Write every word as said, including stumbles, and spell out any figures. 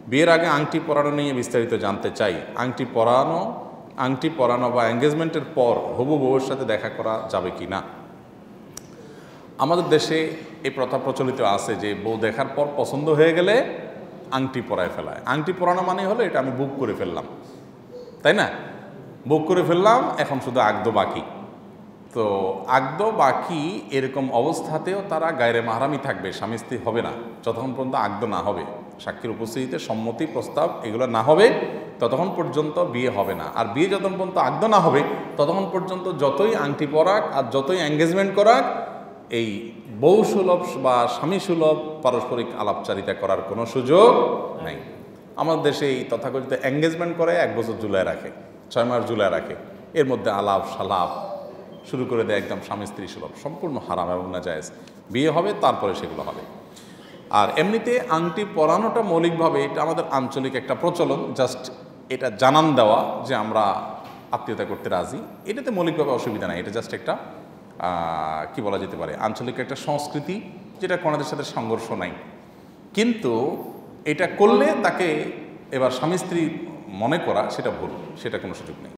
বিয়ের আগে আংটি পরানো নিয়ে বিস্তারিত জানতে চাই। আংটি পরানো আংটি পরানো বা এঙ্গেজমেন্টের পর হবু বউয়ের সাথে দেখা করা যাবে কি না? আমাদের দেশে এই প্রথা প্রচলিত আছে যে বউ দেখার পর পছন্দ হয়ে গেলে আংটি পরায় ফেলায়। আংটি পরানো মানে হলো এটা আমি বুক করে ফেললাম, তাই না? বুক করে ফেললাম, এখন শুধু আগদ বাকি। তো আগদ বাকি এরকম অবস্থাতেও তারা গায়রে মাহরামি থাকবে, স্বামী স্ত্রী হবে না যতক্ষণ পর্যন্ত আগদ না হবে, সাক্ষীর উপস্থিতিতে সম্মতি প্রস্তাব এগুলো না হবে ততক্ষণ পর্যন্ত বিয়ে হবে না। আর বিয়ে যতক্ষণ পর্যন্ত আগদ না হবে ততক্ষণ পর্যন্ত যতই আংটি পরাক আর যতই এঙ্গেজমেন্ট করাক এই বউ সুলভ বা স্বামী সুলভ পারস্পরিক আলাপচারিতা করার কোনো সুযোগ নেই। আমাদের দেশে এই তথাকথিত এঙ্গেজমেন্ট করে এক বছর ঝুলায় রাখে, ছয় মাস ঝুলায় রাখে, এর মধ্যে আলাপ সালাপ শুরু করে দেয়, একদম স্বামী স্ত্রী সুলভ, সম্পূর্ণ হারাম এবং নাজায়েজ। বিয়ে হবে তারপরে সেগুলো হবে। আর এমনিতে আংটি পরানোটা মৌলিকভাবে এটা আমাদের আঞ্চলিক একটা প্রচলন, জাস্ট এটা জানান দেওয়া যে আমরা আত্মীয়তা করতে রাজি, এটাতে মৌলিকভাবে অসুবিধা নাই। এটা জাস্ট একটা কি বলা যেতে পারে আঞ্চলিক একটা সংস্কৃতি, যেটা কোনাদের সাথে সংঘর্ষ নাই। কিন্তু এটা করলে তাকে এবার স্বামী স্ত্রী মনে করা সেটা ভুল, সেটা কোনো সুযোগ নেই।